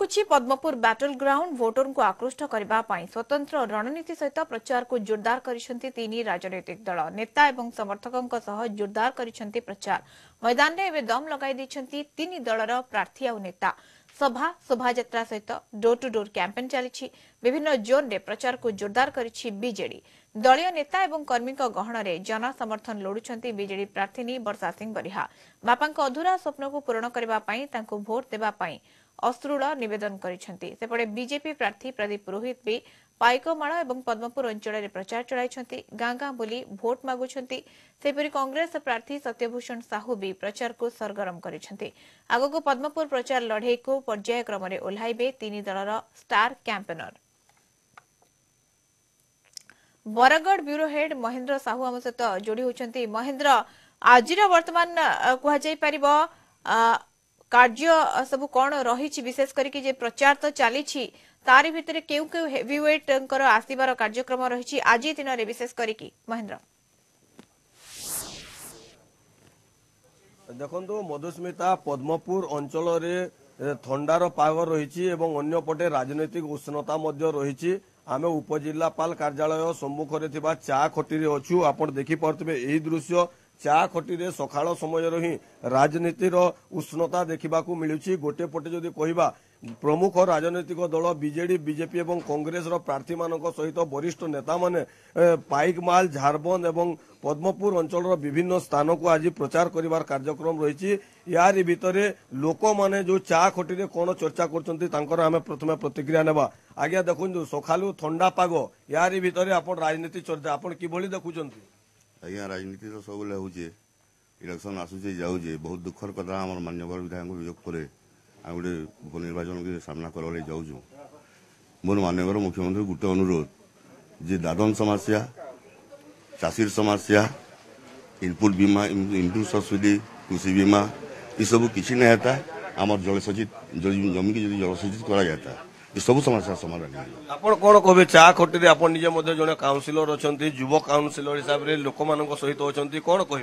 लगुच Padampur battle ground voter को आकृष्ट करने स्वतंत्र रणनीति सहित प्रचार को जोरदार करिसेंती तीन राजनीतिक दल नेता एवं समर्थकों सह जोरदार करिसेंती प्रचार मैदान में एवं दम लगाई देछंती तीन दलर प्रार्थी और नेता सभा शोभायात्रा सहित डोर टू डोर कैंपेन चली विभिन्न जोन रे प्रचार को जोरदार करिछि बीजेडी दलीय नेता एवं कर्मी गहन में जन समर्थन लोड़ुंट बीजेडी प्रार्थी वर्षा सिंह बरिहा बापा अधूरा स्वप्न को पूरण करने भोट देवाई अश्रुल निवेदन करपटे बीजेपी प्रार्थी प्रदीप पुरोहित भी पाइकमाल और पद्मपुर अंचल में प्रचार चलाई गाँ गाँ बुली भोट मागुंट कांग्रेस प्रार्थी सत्यभूषण साहू भी प्रचार को सरगरम कर आगक पद्मपुर प्रचार लड़े को पर्याय क्रम में ओह्लैबे तीन दलर star campaigner Bargarh bureau head Mahendra Sahu आम सहित जोड़ी होती महेंद्र आज वर्तमान कह कार्य सब कौन रही विशेष करके जे प्रचार तो चली तारी भितर केउ केउ हेवीवेट आसबार कार्यक्रम रही आज दिन में विशेष करके महेंद्र देखो मधुस्मिता पद्मपुर अंचल थंडार पाग रही अंपटे राजनैतिक उष्णता रही आम उपजिलापाल कार्यालय सम्मुख में चा खटी अच्छु आप देखिपे यही दृश्य चा खटी सकाळ समय ही राजनीतिर उष्णता देखा मिलूँ गोटे पटे जदि कहवा प्रमुख राजनैतिक दल बीजेडी बीजेपी और कांग्रेस प्रार्थी मान सहित वरिष्ठ नेता माने पाइकमाल झारबंद और पद्मपुर अंचल विभिन्न स्थान को आज प्रचार करिवार कार्यक्रम रही यार भितर लोक माने जो चा खटी कौन चर्चा कर प्रथम प्रतिक्रिया नेबा आज्ञा देखु सकालू ठंडा पाग यार भितर आप राजनीति चर्चा आप कि देखुं आज्ञा राजनीति तो सब होचे इलेक्शन आसूचे जाऊे बहुत दुखर कथा आम मान्यवर विधायक वियोग पर गोटे उपनिर्वाचन के सामना कर जाऊँ मोर मान्यवर मुख्यमंत्री गोटे अनुरोध जे दादन समस्या चाषीर समस्या इनपुट बीमा इनपुट सब्सिडी कृषि बीमा ये सब किसी नहीं होता आम जलसेचित जमी की जब जलसेचित करा जाता ये सब समस्या समाधान आप कौन कहे चा खटी आप निजे जड़े काउनसिलर अच्छा युव काउनसिलर हिसाब से लोक सहित अच्छा कौन कहे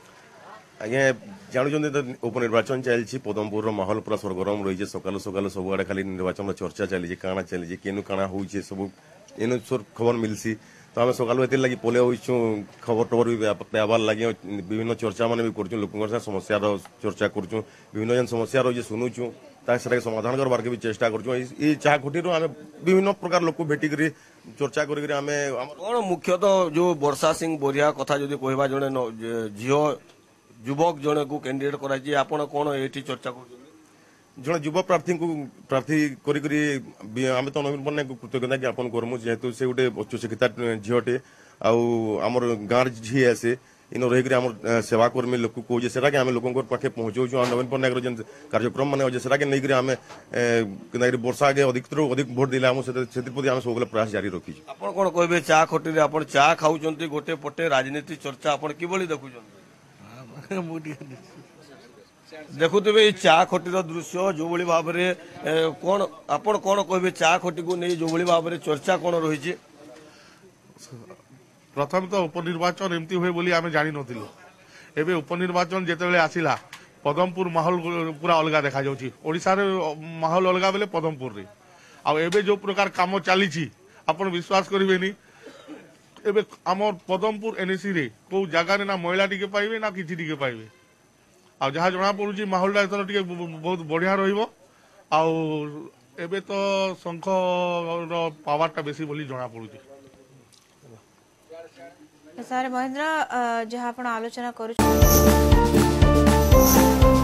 आज्ञा जानते तो उपनिर्वाचन चलती पद्मपुर माहौल पूरा सरगरम रही सकालू सकालू सबुआड़े खाली निर्वाचन चर्चा चली काଣା चली केनु काଣା होइछे सब एनु खबर मिलसी तो आम सकालू एतिर लगी पोले होइछु खबर टबर भी पाबार लगे विभिन्न चर्चा मान भी करछु लोकंर समस्या चर्चा करछु विभिन्न जन समस्या रही शुणुछु ताके समाधान करबार के भी चेष्टा करछु ई चाह खुटी आम विभिन्न प्रकार लोक भेटिक चर्चा करिक आम कौन मुख्यतः जो वर्षा सिंह बरिया कथा जदि कहवा जड़े झील युवक जड़े को कैंडिडेट कराई आपण कौन ये चर्चा कर जड़े युव प्रार्थी को प्रार्थी करें तो नवीन पट्टनायक कृतज्ञता ज्ञापन करमु जेहेतु से गोटे उच्च शिक्षिता झीटे आमर गाँव झी आसे इन रहीकि आम सेवाकर्मी लोक कहे से आम लोक पाखे पहुँचाऊँ नवीन पट्टनायक जेन कार्यक्रम मैंने अच्छे से नहीं आम वर्षा आगे अधिक अधिक भोट दिले आम से आम सब प्रयास जारी रखी आप कौन कहे चा खटी आप चा खाऊँ गोटे पटे राजनीति चर्चा आप कि देखुं देखुवे चा खटीर दृश्य जो भाव में कौन आपण कौन कहे चा खटी को नहीं जो भाव में चर्चा कौन रही प्रथम तो उपनिर्वाचन एमती हुए बोली आमे जानी नथिलु एबे उपनिर्वाचन जेतेबेले आसिला पदमपुर माहौल पूरा अलगा देखा जाउची ओडिसा रे माहौल अलगा बेले पदमपुर रे आ एबे जो प्रकार काम चली छी आपण विश्वास करिवेनी एबे हमर पदमपुर एनएसी रे को जगह रे ना महिला टिके पाइबे ना किछि टिके पाइबे आ जहा जणा पडुची माहौल एथर टिके बहुत बढ़िया रहिबो आ एबे तो संख रो पावर टा बेसी बोली जणा पडुची सर महेंद्र जहाँ आप आलोचना कर